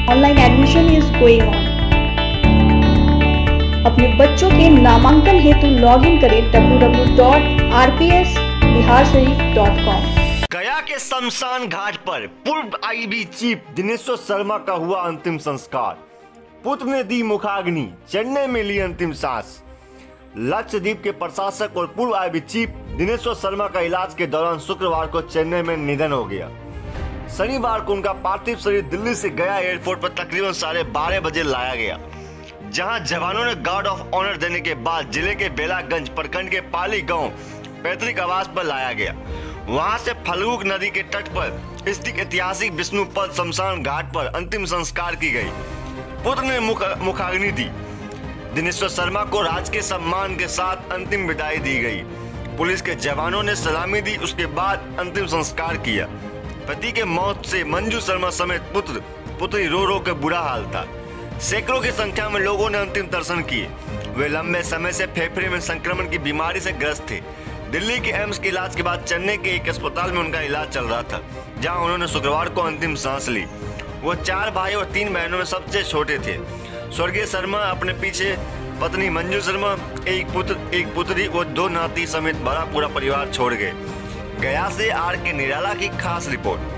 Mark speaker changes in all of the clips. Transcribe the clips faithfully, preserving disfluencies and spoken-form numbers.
Speaker 1: Online admission is going on. अपने बच्चों के नामांकन हेतु लॉग इन करें W W W dot R P S Bihar Sharif dot com.
Speaker 2: Gaya के शमशान घाट पर पूर्व I B chief Dineshwar Sharma का हुआ अंतिम संस्कार। पुत्र ने दी मुखाग्नि, चेन्नई में ली अंतिम सांस। लक्षद्वीप के प्रशासक और पूर्व I B chief Dineshwar Sharma का इलाज के दौरान शुक्रवार को चेन्नई में निधन हो गया। शनिवार को उनका पार्थिव शरीर दिल्ली से गया एयरपोर्ट पर तकरीबन साढ़े बारह बजे लाया गया, जहां जवानों ने गार्ड ऑफ ऑनर देने के बाद जिले के बेलागंज प्रखंड के पाली गांव पैतृक आवास पर लाया गया। वहां से फल्गु नदी के तट पर स्थित ऐतिहासिक विष्णुपद शमशान घाट पर अंतिम संस्कार की गई। पुत्र ने मुख मुखाग्नि दी। दिनेश्वर शर्मा को राजकीय सम्मान के साथ अंतिम विदाई दी गई। पुलिस के जवानों ने सलामी दी, उसके बाद अंतिम संस्कार किया। पति के मौत से मंजू शर्मा समेत पुत्र पुत्री रो रो के बुरा हाल था। सैकड़ों की संख्या में लोगों ने अंतिम दर्शन किए। वे लंबे समय से फेफड़े में संक्रमण की बीमारी से ग्रस्त थे। दिल्ली के एम्स के इलाज के बाद चेन्नई के एक अस्पताल में उनका इलाज चल रहा था, जहां उन्होंने शुक्रवार को अंतिम सांस ली। वो चार भाई और तीन बहनों में सबसे छोटे थे। स्वर्गीय शर्मा अपने पीछे पत्नी मंजू शर्मा, एक पुत्र एक पुत्री और दो नाती समेत बड़ा पूरा परिवार छोड़ गए। गया से आर के निराला की खास रिपोर्ट।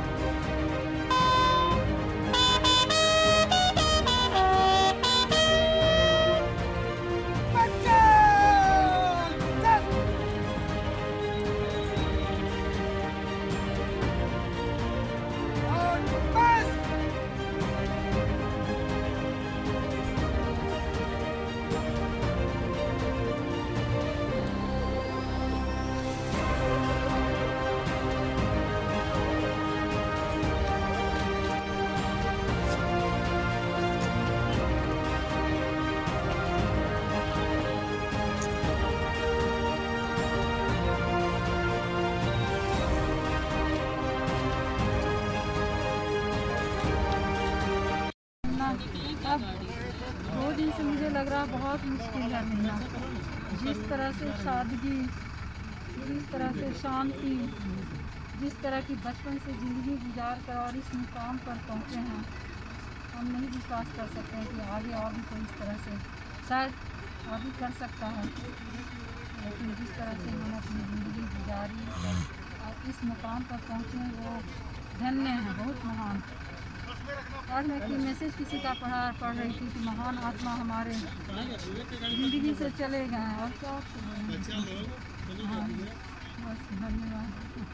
Speaker 3: अब दो दिन से मुझे लग रहा बहुत मुश्किल है मिलना। जिस तरह से सादगी, जिस तरह से शांति, जिस तरह की बचपन से ज़िंदगी गुजार कर और इस मुकाम पर पहुँचे हैं, हम नहीं विश्वास कर सकते हैं कि आगे और भी कोई इस तरह से शायद और भी कर सकता है। लेकिन जिस तरह से मैंने अपनी ज़िंदगी गुजारी और इस मुकाम पर पहुँचे, वो धन्य है, बहुत महान। आज मैं एक मैसेज किसी का पढ़ा पढ़ रही थी कि महान आत्मा हमारे ज़िंदगी से चले गए हैं, और क्या हाँ बस धन्यवाद।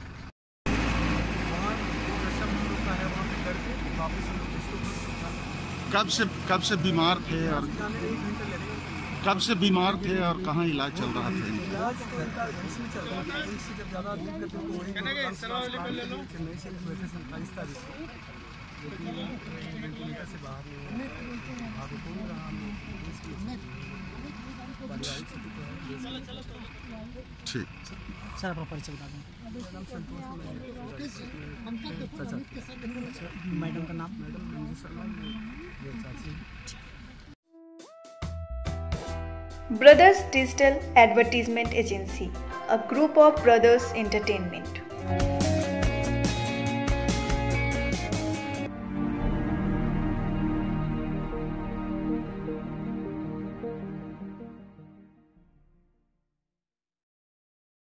Speaker 4: कब से कब से बीमार थे और कब से बीमार थे और कहाँ इलाज चल रहा था? ठीक
Speaker 5: सर, अपना परिचय बता दें। मैडम का नाम?
Speaker 1: Brothers Digital Advertisement Agency, a group of brothers entertainment.